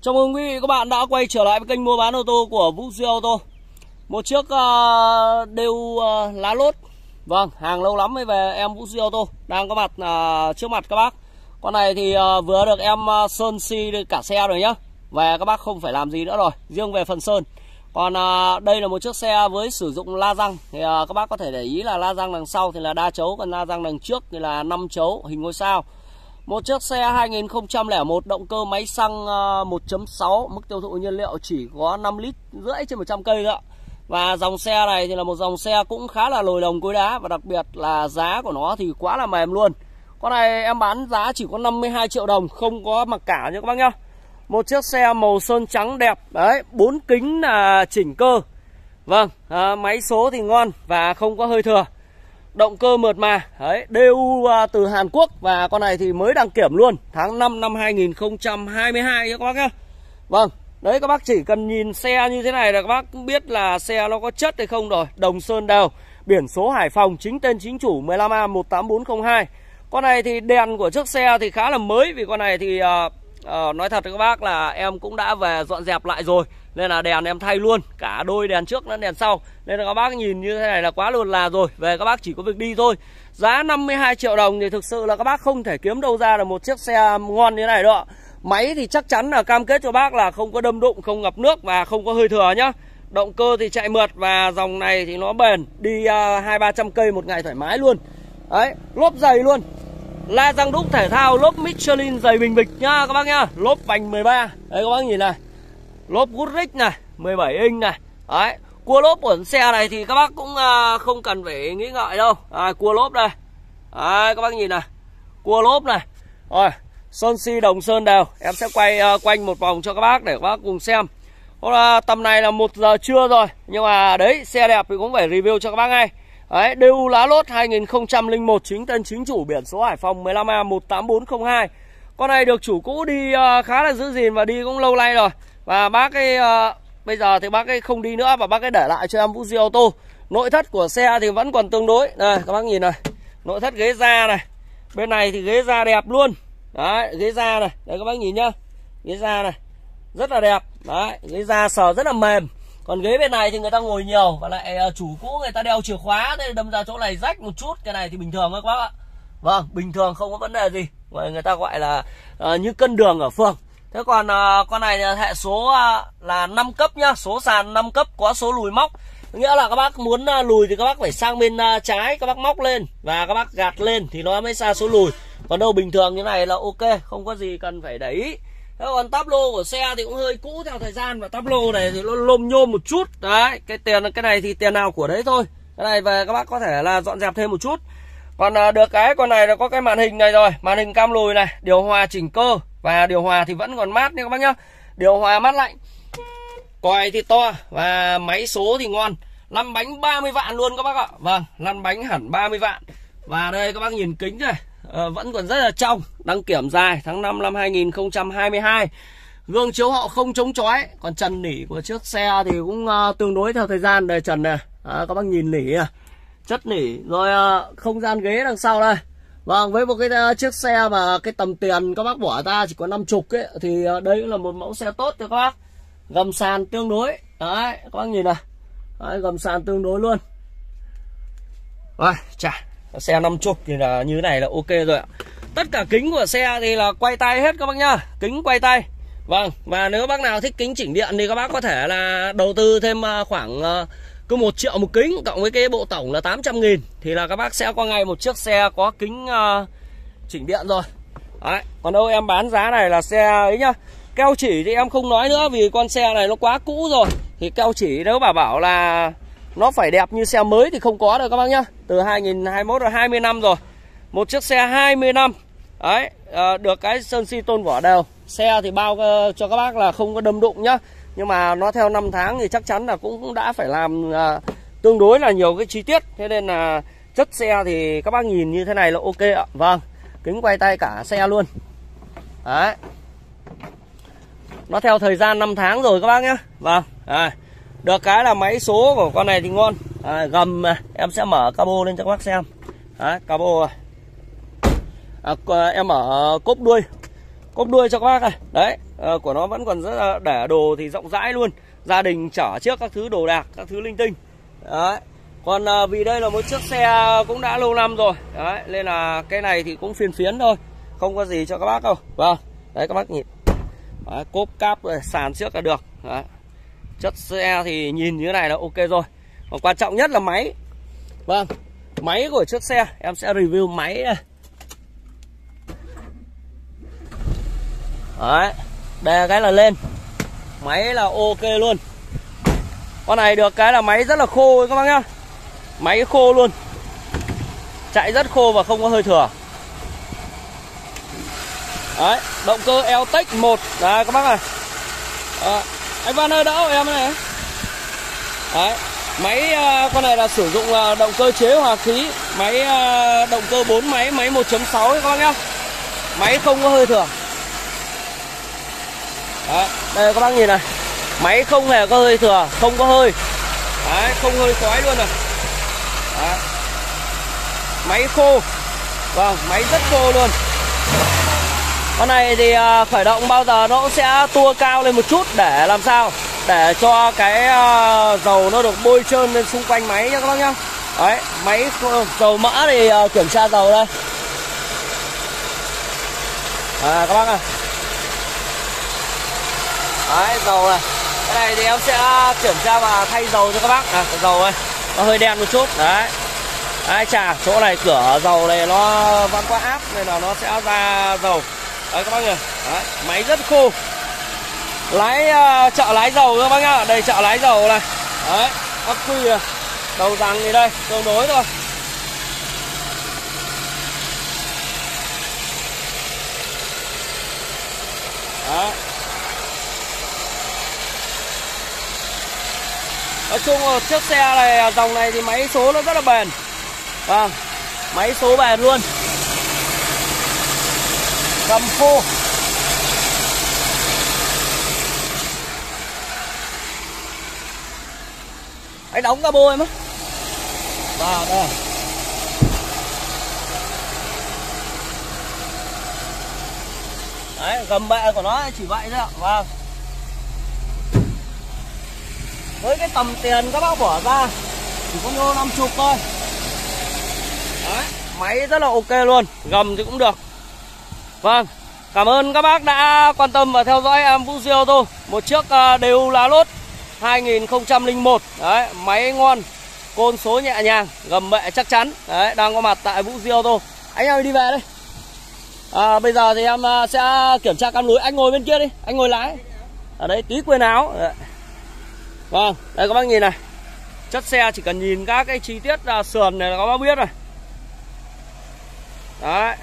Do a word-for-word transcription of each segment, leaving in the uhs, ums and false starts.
Chào mừng quý vị các bạn đã quay trở lại với kênh mua bán ô tô của Vũ Duy Ô tô. Một chiếc uh, đều uh, lá lốt. Vâng, hàng lâu lắm mới về em Vũ Duy Ô tô đang có mặt uh, trước mặt các bác. Con này thì uh, vừa được em uh, sơn xi cả xe rồi nhá. Về các bác không phải làm gì nữa rồi, riêng về phần sơn. Còn uh, đây là một chiếc xe với sử dụng la răng. Thì uh, các bác có thể để ý là la răng đằng sau thì là đa chấu, còn la răng đằng trước thì là năm chấu hình ngôi sao. Một chiếc xe hai nghìn không trăm lẻ một, động cơ máy xăng một chấm sáu, mức tiêu thụ nhiên liệu chỉ có năm lít rưỡi trên một trăm cây thôi ạ. Và dòng xe này thì là một dòng xe cũng khá là lồi đồng cối đá, và đặc biệt là giá của nó thì quá là mềm luôn. Con này em bán giá chỉ có năm mươi hai triệu đồng, không có mặc cả nha các bác nhá. Một chiếc xe màu sơn trắng đẹp, đấy, bốn kính là chỉnh cơ. Vâng, à, máy số thì ngon và không có hơi thừa. Động cơ mượt mà, đấy, đê u từ Hàn Quốc, và con này thì mới đăng kiểm luôn, tháng năm năm hai nghìn không trăm hai mươi hai các bác nhá. Vâng, đấy, các bác chỉ cần nhìn xe như thế này là các bác cũng biết là xe nó có chất hay không rồi. Đồng sơn đều, biển số Hải Phòng, chính tên chính chủ mười lăm A một tám bốn không hai. Con này thì đèn của chiếc xe thì khá là mới, vì con này thì uh, uh, nói thật với các bác là em cũng đã về dọn dẹp lại rồi, nên là đèn em thay luôn, cả đôi đèn trước lẫn đèn sau. Nên là các bác nhìn như thế này là quá lượt là rồi. Về các bác chỉ có việc đi thôi. Giá năm mươi hai triệu đồng thì thực sự là các bác không thể kiếm đâu ra được một chiếc xe ngon như thế này đâu ạ. Máy thì chắc chắn là cam kết cho bác là không có đâm đụng, không ngập nước và không có hơi thừa nhá. Động cơ thì chạy mượt, và dòng này thì nó bền, đi hai ba trăm cây một ngày thoải mái luôn. Đấy, lốp dày luôn. La răng đúc thể thao, lốp Michelin dày bình bịch nhá các bác nhá. Lốp vành mười ba. Đấy các bác nhìn này. Lốp Goodrich này, mười bảy inch này. Đấy, cua lốp của xe này thì các bác cũng uh, không cần phải nghĩ ngợi đâu. À, cua lốp đây. Đấy, các bác nhìn này. Cua lốp này. Rồi, sơn xi đồng sơn đều. Em sẽ quay uh, quanh một vòng cho các bác để các bác cùng xem. Uh, tầm này là một giờ trưa rồi, nhưng mà đấy, xe đẹp thì cũng phải review cho các bác ngay. Đấy, đê u lá lốt hai nghìn không trăm lẻ một, chính tên chính chủ, biển số Hải Phòng mười lăm A một tám bốn không hai. Con này được chủ cũ đi uh, khá là giữ gìn và đi cũng lâu nay rồi. Và bác ấy uh, bây giờ thì bác ấy không đi nữa, và bác ấy để lại cho em Vũ Duy Ô tô. Nội thất của xe thì vẫn còn tương đối. Đây các bác nhìn này. Nội thất ghế da này. Bên này thì ghế da đẹp luôn. Đấy, ghế da này. Đấy các bác nhìn nhá. Ghế da này. Rất là đẹp. Đấy, ghế da sờ rất là mềm. Còn ghế bên này thì người ta ngồi nhiều, và lại uh, chủ cũ người ta đeo chìa khóa, thế đâm ra chỗ này rách một chút. Cái này thì bình thường thôi các bác ạ. Vâng, bình thường không có vấn đề gì. Người ta gọi là uh, như cân đường ở phường. Thế còn uh, con này là hệ số uh, là năm cấp nhá, số sàn năm cấp, có số lùi móc. Nghĩa là các bác muốn uh, lùi thì các bác phải sang bên uh, trái, các bác móc lên và các bác gạt lên thì nó mới ra số lùi. Còn đâu bình thường như này là ok, không có gì cần phải để ý. Thế còn táp lô của xe thì cũng hơi cũ theo thời gian, và táp lô này thì nó lôm nhôm một chút. Đấy, cái tiền cái này thì tiền nào của đấy thôi. Cái này về các bác có thể là dọn dẹp thêm một chút. Còn uh, được cái con này là có cái màn hình này rồi, màn hình cam lùi này, điều hòa chỉnh cơ, và điều hòa thì vẫn còn mát nha các bác nhá. Điều hòa mát lạnh. Còi thì to, và máy số thì ngon. Lăn bánh ba mươi vạn luôn các bác ạ. Vâng, lăn bánh hẳn ba mươi vạn. Và đây các bác nhìn kính này, à, vẫn còn rất là trong. Đăng kiểm dài tháng năm năm hai nghìn không trăm hai mươi hai. Gương chiếu hậu không chống chói. Còn trần nỉ của chiếc xe thì cũng uh, tương đối theo thời gian. Đây trần này, à, các bác nhìn nỉ à. Chất nỉ. Rồi uh, không gian ghế đằng sau đây. Vâng, với một cái uh, chiếc xe mà cái tầm tiền các bác bỏ ra chỉ có năm chục ấy, thì uh, đây cũng là một mẫu xe tốt cho các bác. Gầm sàn tương đối. Đấy, các bác nhìn này. Đấy, gầm sàn tương đối luôn. Rồi, chà, xe năm chục thì là như thế này là ok rồi ạ. Tất cả kính của xe thì là quay tay hết các bác nhá. Kính quay tay. Vâng, và nếu bác nào thích kính chỉnh điện thì các bác có thể là đầu tư thêm uh, khoảng uh, cứ một triệu một kính, cộng với cái bộ tổng là tám trăm nghìn, thì là các bác sẽ có ngay một chiếc xe có kính uh, chỉnh điện rồi. Đấy, còn đâu em bán giá này là xe ấy nhá. Keo chỉ thì em không nói nữa, vì con xe này nó quá cũ rồi. Thì keo chỉ nếu bà bảo là nó phải đẹp như xe mới thì không có được các bác nhá. Từ hai nghìn hai mươi mốt là hai mươi năm rồi. Một chiếc xe hai mươi năm. Đấy, uh, được cái sơn xi tôn vỏ đều. Xe thì bao uh, cho các bác là không có đâm đụng nhá. Nhưng mà nó theo năm tháng thì chắc chắn là cũng đã phải làm uh, tương đối là nhiều cái chi tiết. Thế nên là chất xe thì các bác nhìn như thế này là ok ạ. Vâng, kính quay tay cả xe luôn. Đấy, nó theo thời gian năm tháng rồi các bác nhé. Vâng, à, được cái là máy số của con này thì ngon. À, gầm này, em sẽ mở cabo lên cho các bác xem. Đấy, cabo à, em mở cốp đuôi. Cốp đuôi cho các bác này. Đấy, à, của nó vẫn còn rất là để đồ thì rộng rãi luôn, gia đình chở trước các thứ đồ đạc, các thứ linh tinh. Đấy. Còn à, vì đây là một chiếc xe cũng đã lâu năm rồi, đấy, nên là cái này thì cũng phiền phiến thôi, không có gì cho các bác đâu. Vâng, đấy các bác nhìn, đấy, cốp cáp sàn trước là được. Đấy. Chất xe thì nhìn như thế này là ok rồi. Còn quan trọng nhất là máy. Vâng, máy của chiếc xe em sẽ review máy này. Đấy, đây cái là lên, máy là ok luôn. Con này được cái là máy rất là khô các bác nhá, máy khô luôn, chạy rất khô và không có hơi thừa. Đấy, động cơ L-Tech một, đấy các bác này. À, anh Văn ơi đỡ em này. Đấy, máy con này là sử dụng động cơ chế hòa khí, máy động cơ bốn máy, máy một chấm sáu các bác nhá, máy không có hơi thừa. Đấy, đây các bác nhìn này, máy không hề có hơi thừa, không có hơi. Đấy, không hơi khói luôn này. Đấy. Máy khô. Vâng, máy rất khô luôn. Con này thì khởi động bao giờ nó cũng sẽ tua cao lên một chút để làm sao? Để cho cái dầu nó được bôi trơn lên xung quanh máy nhá các bác nhá. Đấy, máy dầu mỡ thì kiểm tra dầu đây. À, các bác này. Đấy, dầu này. Cái này thì em sẽ kiểm tra và thay dầu cho các bác. À, dầu này, nó hơi đen một chút. Đấy. Đấy, chà, chỗ này cửa dầu này nó vẫn quá áp nên là nó sẽ ra dầu. Đấy các bác nhỉ. Đấy, máy rất khô. Lái uh, chợ lái dầu các bác nhá. Đây chợ lái dầu này. Đấy, ắc quy này. Đầu rằng thì đây, tương đối thôi. Đấy. Nói chung là chiếc xe này, dòng này thì máy số nó rất là bền. Vâng, máy số bền luôn. Gầm khô. Anh đóng cabo em á. Vào đây. Đấy, gầm bệ của nó chỉ vậy thôi ạ. Vâng. Với cái tầm tiền các bác bỏ ra chỉ có nhô năm mươi thôi. Đấy, máy rất là ok luôn, gầm thì cũng được. Vâng, cảm ơn các bác đã quan tâm và theo dõi em Vũ Duy Ô Tô. Một chiếc đều lá lốt hai nghìn không trăm lẻ một. Đấy, máy ngon, côn số nhẹ nhàng, gầm bệ chắc chắn. Đấy, đang có mặt tại Vũ Duy Ô Tô. Anh ơi đi về đây. À, bây giờ thì em sẽ kiểm tra cam lùi. Anh ngồi bên kia đi, anh ngồi lái. Ở đây tí quên áo. Đấy. Vâng, đây các bác nhìn này. Chất xe chỉ cần nhìn các cái chi tiết là sườn này là các bác biết rồi. Đấy.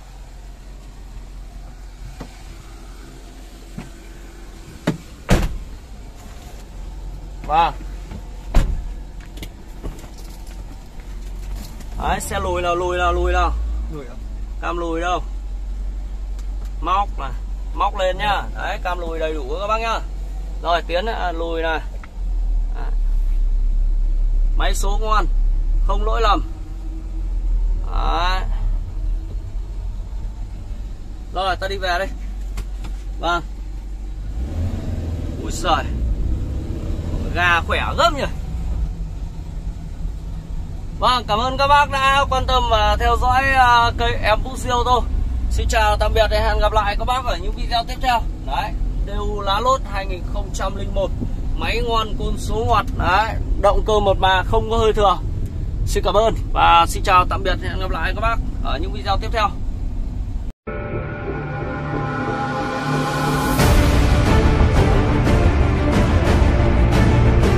Vâng. Đấy, xe lùi nào, lùi nào, lùi nào. Lùi à? Cam lùi đâu. Móc này, móc lên nhá. Đấy, cam lùi đầy đủ các bác nhá. Rồi, tiến à, lùi này. À. Máy số ngon, không lỗi lầm. Đấy. Rồi, ta đi về đây. Vâng. Ui giời, gà khỏe gấp nhỉ. Vâng, cảm ơn các bác đã quan tâm và theo dõi uh, kênh em Vũ Duy Ô Tô. Xin chào tạm biệt và hẹn gặp lại các bác ở những video tiếp theo. Đấy, đều lá lốt hai nghìn không trăm lẻ một, máy ngon, côn số ngọt. Đấy, động cơ một mà không có hơi thừa. Xin cảm ơn và xin chào tạm biệt, hẹn gặp lại các bác ở những video tiếp theo.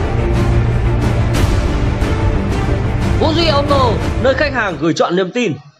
Vũ Duy Ô Tô, nơi khách hàng gửi chọn niềm tin.